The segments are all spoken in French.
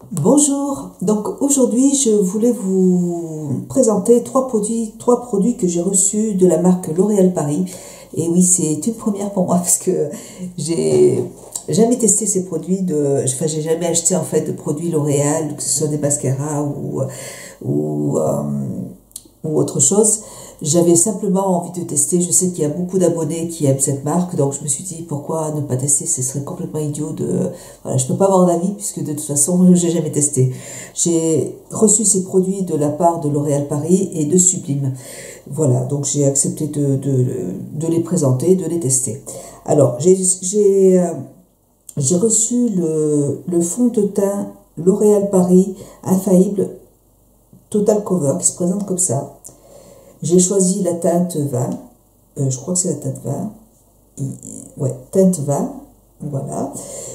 Bonjour, donc aujourd'hui je voulais vous présenter trois produits que j'ai reçus de la marque L'Oréal Paris. Et oui, c'est une première pour moi parce que j'ai jamais testé ces produits j'ai jamais acheté en fait de produits L'Oréal, que ce soit des mascaras ou, euh, ou autre chose. J'avais simplement envie de tester. Je sais qu'il y a beaucoup d'abonnés qui aiment cette marque, donc je me suis dit pourquoi ne pas tester. Ce serait complètement idiot de. Voilà, je peux pas avoir d'avis puisque de toute façon j'ai jamais testé. J'ai reçu ces produits de la part de L'Oréal Paris et de Sublime. Voilà, donc j'ai accepté de les présenter, de les tester. Alors j'ai reçu le fond de teint L'Oréal Paris Infaillible Total Cover qui se présente comme ça. J'ai choisi la teinte 20, je crois que c'est la teinte 20, ouais, teinte 20, voilà.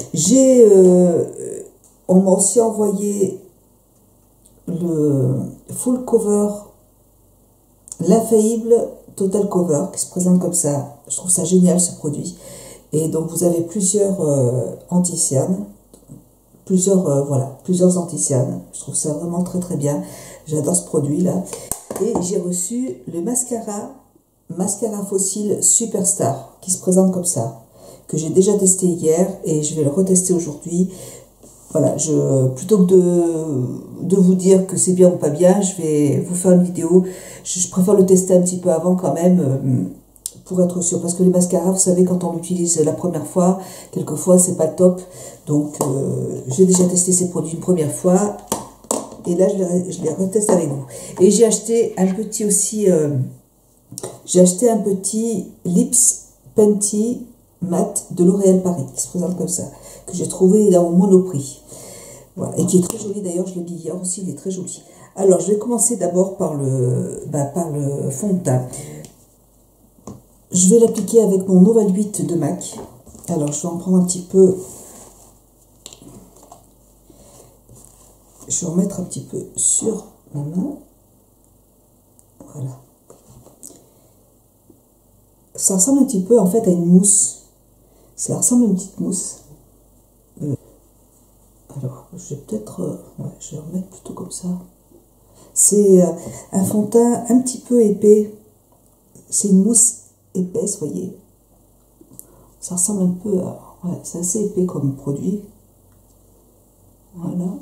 On m'a aussi envoyé le full cover, l'infaillible total cover, qui se présente comme ça. Je trouve ça génial ce produit. Et donc vous avez plusieurs anti-cyanes, plusieurs anti-cyanes. Je trouve ça vraiment très très bien. J'adore ce produit là. Et j'ai reçu le mascara fossile Superstar, qui se présente comme ça, que j'ai déjà testé hier et je vais le retester aujourd'hui. Voilà, plutôt que de vous dire que c'est bien ou pas bien, je vais vous faire une vidéo. Je préfère le tester un petit peu avant quand même, pour être sûr. Parce que les mascaras, vous savez, quand on l'utilise la première fois, quelquefois c'est pas top. Donc j'ai déjà testé ces produits une première fois. Et là, je les reteste avec vous. Et j'ai acheté un petit aussi, Lips Penti Matte de L'Oréal Paris, qui se présente comme ça, que j'ai trouvé là au Monoprix. Voilà, et qui est très joli d'ailleurs, je l'ai dit hier aussi, il est très joli. Alors, je vais commencer d'abord par le fond de teint. Je vais l'appliquer avec mon Oval 8 de MAC. Alors, je vais en prendre un petit peu. Je vais en mettre un petit peu sur ma main. Voilà. Ça ressemble un petit peu en fait à une mousse. Ça ressemble à une petite mousse. Alors, je vais peut-être... je vais remettre plutôt comme ça. C'est un fond de teint un petit peu épais. C'est une mousse épaisse, vous voyez. Ça ressemble un peu à... Ouais, c'est assez épais comme produit. Voilà.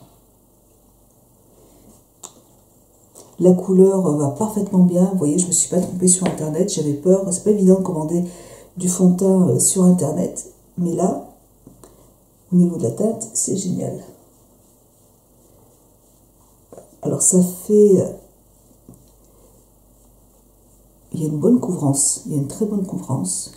La couleur va parfaitement bien. Vous voyez, je ne me suis pas trompée sur Internet. J'avais peur. C'est pas évident de commander du fond de teint sur Internet. Mais là, au niveau de la teinte, c'est génial. Alors, ça fait... Il y a une bonne couvrance. Il y a une très bonne couvrance.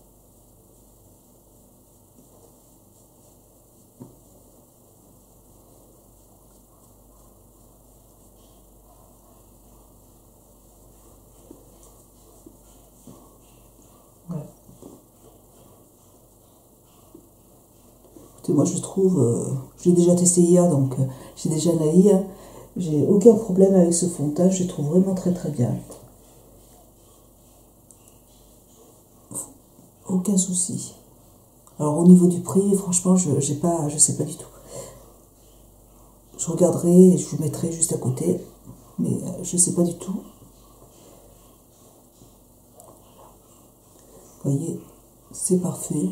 Moi je trouve, je l'ai déjà testé hier, donc j'ai déjà un avis, hein. J'ai aucun problème avec ce fond de teint, je le trouve vraiment très très bien. Aucun souci. Alors au niveau du prix, franchement, je sais pas du tout. Je regarderai et je vous mettrai juste à côté, mais je sais pas du tout. Vous voyez, c'est parfait.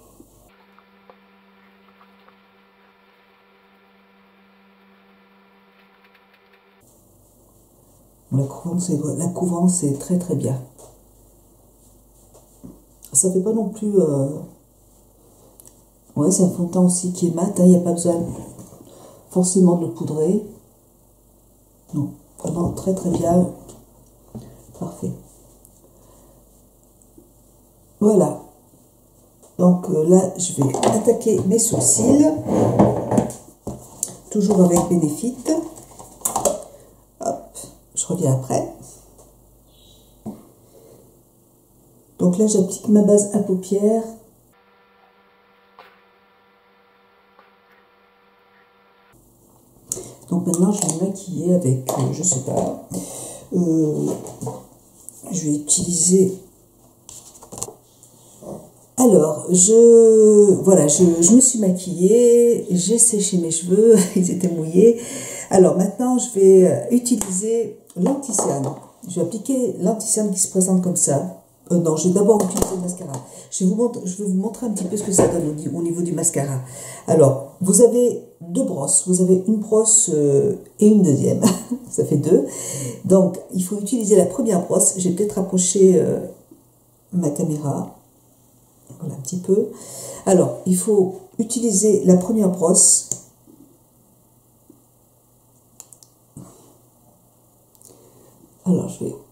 La couvrance est très très bien. Ça fait pas non plus... Ouais, c'est un fond de teint aussi qui est mat, hein, il n'y a pas besoin forcément de le poudrer. Non, vraiment très très bien. Parfait. Voilà. Donc là, je vais attaquer mes sourcils. Toujours avec Benefit. Je reviens après. Donc là, j'applique ma base à paupières. Donc maintenant, je vais me maquiller avec, je sais pas, je vais utiliser Alors, voilà, je me suis maquillée, j'ai séché mes cheveux, ils étaient mouillés. Alors maintenant, je vais utiliser l'anti-cerne. Je vais appliquer l'anti-cerne qui se présente comme ça. Non, je vais d'abord utiliser le mascara. Je vais vous montrer un petit peu ce que ça donne au niveau du mascara. Alors, vous avez deux brosses. Vous avez une brosse et une deuxième. Ça fait deux. Donc, il faut utiliser la première brosse. J'ai peut-être rapproché ma caméra. Voilà, un petit peu. Alors, il faut utiliser la première brosse. Alors, je vais...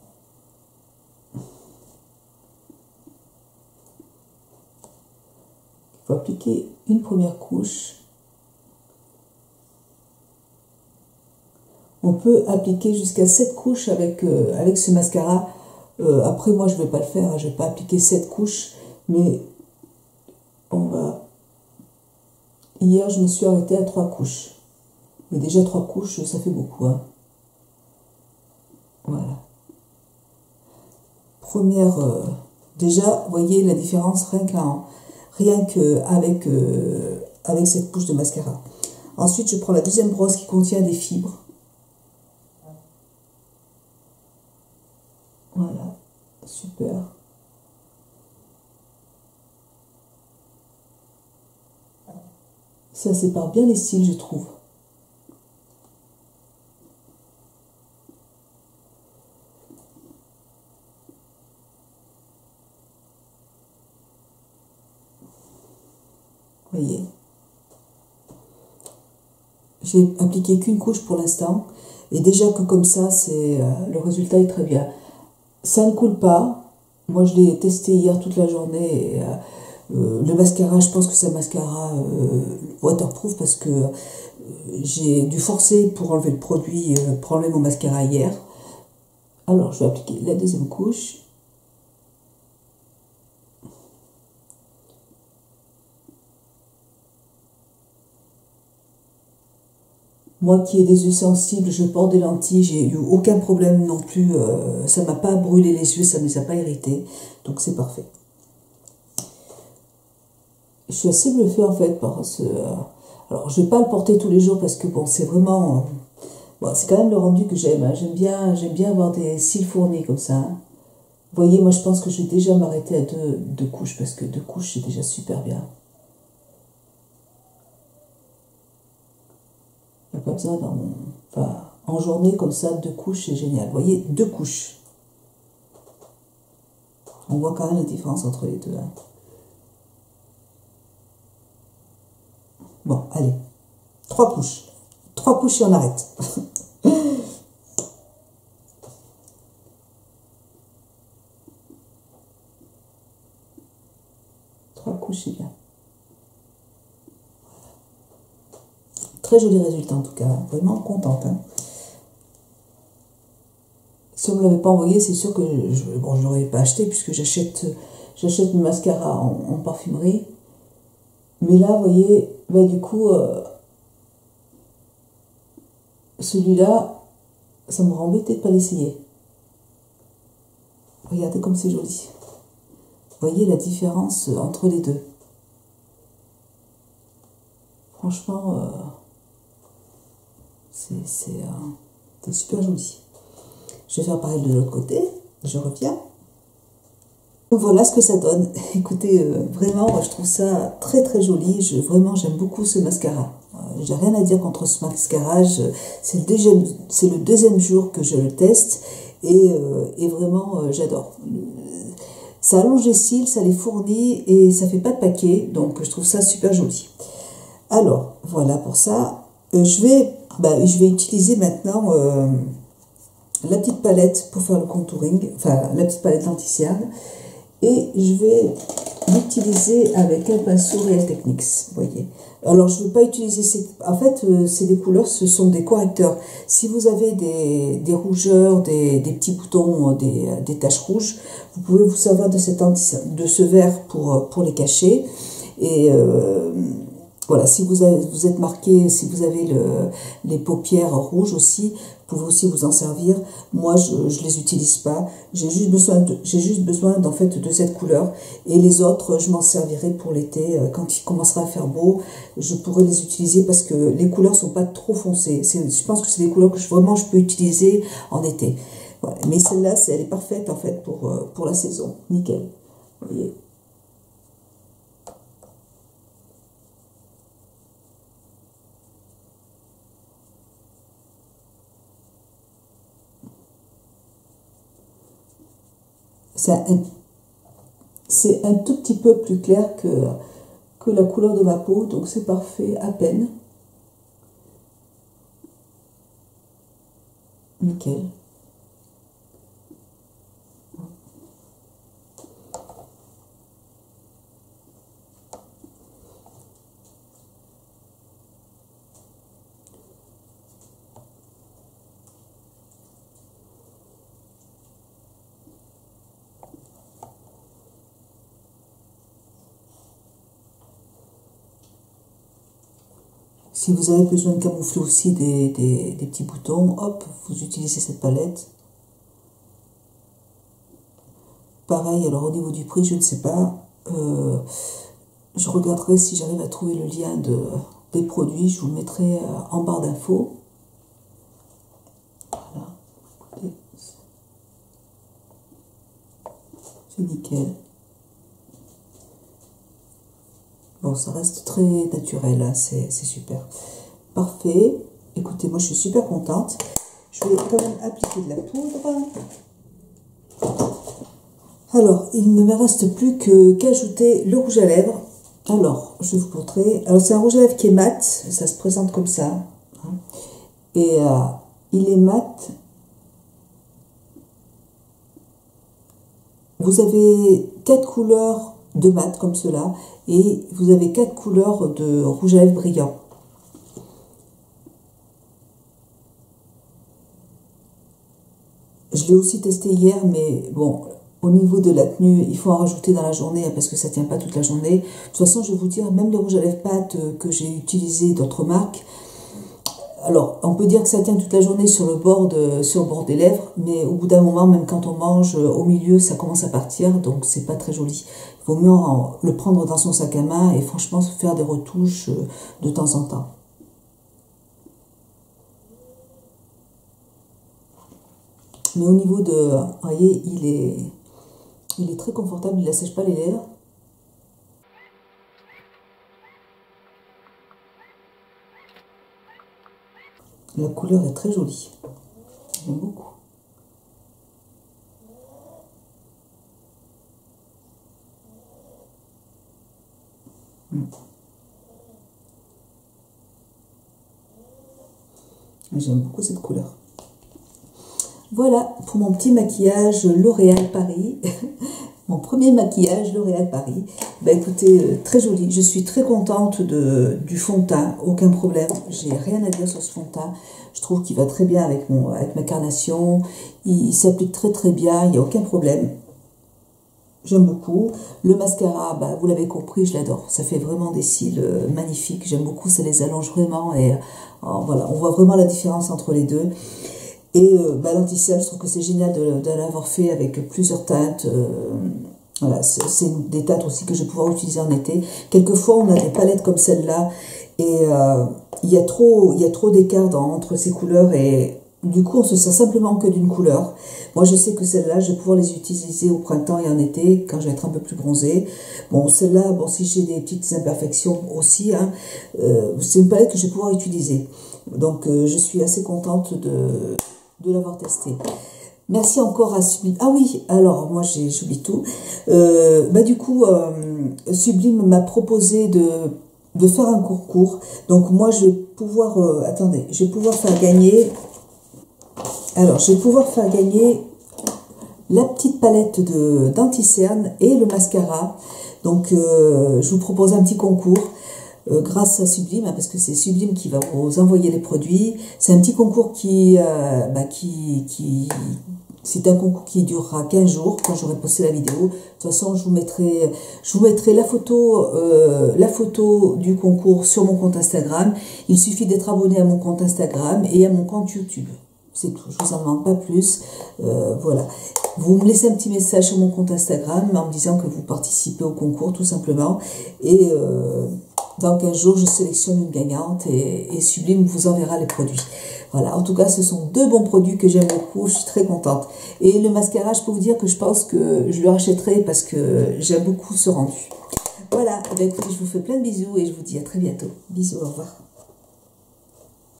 Il faut appliquer une première couche. On peut appliquer jusqu'à 7 couches avec ce mascara. Après, moi, je ne vais pas le faire. Hein, je ne vais pas appliquer 7 couches. Mais on va... Hier, je me suis arrêtée à 3 couches. Mais déjà, 3 couches, ça fait beaucoup. Hein. Voilà. Première... déjà, vous voyez la différence rien qu'avec avec cette couche de mascara. Ensuite, je prends la deuxième brosse qui contient des fibres. Voilà, super. Ça sépare bien les cils, je trouve. Voyez. J'ai appliqué qu'une couche pour l'instant. Et déjà que comme ça, le résultat est très bien. Ça ne coule pas. Moi, je l'ai testé hier toute la journée. Et, le mascara, je pense que c'est un mascara waterproof parce que j'ai dû forcer pour enlever le produit, pour enlever mon mascara hier. Alors, je vais appliquer la deuxième couche. Moi qui ai des yeux sensibles, je porte des lentilles, j'ai eu aucun problème non plus. Ça m'a pas brûlé les yeux, ça ne les a pas irrités. Donc c'est parfait. Je suis assez bluffée en fait par ce... alors je ne vais pas le porter tous les jours parce que bon, c'est vraiment... bon, c'est quand même le rendu que j'aime. Hein. J'aime bien avoir des cils fournis comme ça. Hein. Vous voyez, moi je pense que je vais déjà m'arrêter à deux couches parce que 2 couches c'est déjà super bien. Il n'y a pas besoin enfin, en journée comme ça, 2 couches, c'est génial. Vous voyez, 2 couches. On voit quand même la différence entre les deux. Hein. Bon, allez. 3 couches. 3 couches et on arrête. 3 couches, c'est bien. Très joli résultat en tout cas, vraiment contente. Hein. Si on ne me l'avait pas envoyé, c'est sûr que je ne l'aurais pas acheté puisque j'achète mes mascaras en parfumerie. Mais là, vous voyez, bah, du coup, celui-là, ça m'aurait embêté de ne pas l'essayer. Regardez comme c'est joli. Vous voyez la différence entre les deux. Franchement... c'est super joli. Je vais faire pareil de l'autre côté. Je reviens. Donc voilà ce que ça donne. Écoutez, vraiment, je trouve ça très très joli. Vraiment, j'aime beaucoup ce mascara. J'ai rien à dire contre ce mascara. C'est le deuxième jour que je le teste. Et vraiment, j'adore. Ça allonge les cils, ça les fournit et ça fait pas de paquet. Donc je trouve ça super joli. Alors, voilà pour ça. Je vais utiliser maintenant la petite palette pour faire le contouring, enfin la petite palette anti-cerne, et je vais l'utiliser avec un pinceau Real Techniques, vous voyez. Alors je ne vais pas utiliser en fait c'est des couleurs, ce sont des correcteurs. Si vous avez des rougeurs, des petits boutons, des taches rouges, vous pouvez vous servir de ce vert pour les cacher. Et voilà, si vous êtes marqué, si vous avez les paupières rouges aussi, vous pouvez aussi vous en servir. Moi, je ne les utilise pas. J'ai juste besoin en fait, de cette couleur. Et les autres, je m'en servirai pour l'été. Quand il commencera à faire beau, je pourrai les utiliser parce que les couleurs sont pas trop foncées. Je pense que c'est des couleurs que vraiment je peux utiliser en été. Voilà. Mais celle-là, elle est parfaite en fait pour la saison. Nickel. Vous voyez. C'est un tout petit peu plus clair que la couleur de ma peau, donc c'est parfait à peine. Nickel. Si vous avez besoin de camoufler aussi des petits boutons, hop, vous utilisez cette palette. Pareil, alors au niveau du prix, je ne sais pas. Je regarderai si j'arrive à trouver le lien des produits. Je vous le mettrai en barre d'infos. Voilà. C'est nickel. Bon, ça reste très naturel, hein, c'est super. Parfait. Écoutez, moi je suis super contente. Je vais quand même appliquer de la poudre. Alors, il ne me reste plus qu'ajouter le rouge à lèvres. Alors, je vais vous montrer. Alors, c'est un rouge à lèvres qui est mat. Ça se présente comme ça. Hein. Et il est mat. Vous avez 4 couleurs de mat comme cela. Et vous avez 4 couleurs de rouge à lèvres brillant. Je l'ai aussi testé hier, mais bon, au niveau de la tenue, il faut en rajouter dans la journée parce que ça ne tient pas toute la journée. De toute façon, je vais vous dire, même les rouges à lèvres pâte que j'ai utilisés d'autres marques, alors on peut dire que ça tient toute la journée sur le bord des lèvres, mais au bout d'un moment, même quand on mange, au milieu, ça commence à partir, donc c'est pas très joli. Il vaut mieux le prendre dans son sac à main et franchement faire des retouches de temps en temps. Mais au niveau vous voyez, il est très confortable, il n'assèche pas les lèvres. La couleur est très jolie. J'aime beaucoup. J'aime beaucoup cette couleur. Voilà pour mon petit maquillage L'Oréal Paris. Mon premier maquillage L'Oréal Paris. Bah écoutez, très joli. Je suis très contente du fond de teint. Aucun problème. J'ai rien à dire sur ce fond de teint. Je trouve qu'il va très bien avec ma carnation. Il s'applique très très bien. Il n'y a aucun problème. J'aime beaucoup. Le mascara, bah, vous l'avez compris, je l'adore. Ça fait vraiment des cils magnifiques. J'aime beaucoup. Ça les allonge vraiment. Et voilà, on voit vraiment la différence entre les deux. Et l'anti-cerne, je trouve que c'est génial de l'avoir fait avec plusieurs teintes. Voilà, c'est des teintes aussi que je vais pouvoir utiliser en été. Quelquefois, on a des palettes comme celle-là. Et il y a trop d'écart entre ces couleurs. Et du coup, on se sert simplement que d'une couleur. Moi, je sais que celle-là, je vais pouvoir les utiliser au printemps et en été, quand je vais être un peu plus bronzée. Bon, celle-là, bon, si j'ai des petites imperfections aussi, hein, c'est une palette que je vais pouvoir utiliser. Donc, je suis assez contente de l'avoir testé. Merci encore à Sublime. Ah oui, alors moi j'oublie tout. Du coup, Sublime m'a proposé de faire un concours. Donc moi je vais pouvoir, attendez, je vais pouvoir faire gagner. Alors je vais pouvoir faire gagner la petite palette d'anti-cerne et le mascara. Donc je vous propose un petit concours. Grâce à Sublime, hein, parce que c'est Sublime qui va vous envoyer les produits. C'est un petit concours qui C'est un concours qui durera 15 jours quand j'aurai posté la vidéo. De toute façon, je vous mettrai la photo du concours sur mon compte Instagram. Il suffit d'être abonné à mon compte Instagram et à mon compte YouTube. C'est tout, je vous en demande pas plus. Voilà. Vous me laissez un petit message sur mon compte Instagram en me disant que vous participez au concours, tout simplement. Et dans 15 jours, je sélectionne une gagnante et Sublime vous enverra les produits. Voilà, en tout cas, ce sont 2 bons produits que j'aime beaucoup, je suis très contente. Et le mascara, je peux vous dire que je pense que je le rachèterai parce que j'aime beaucoup ce rendu. Voilà, eh bien, écoutez, je vous fais plein de bisous et je vous dis à très bientôt. Bisous, au revoir.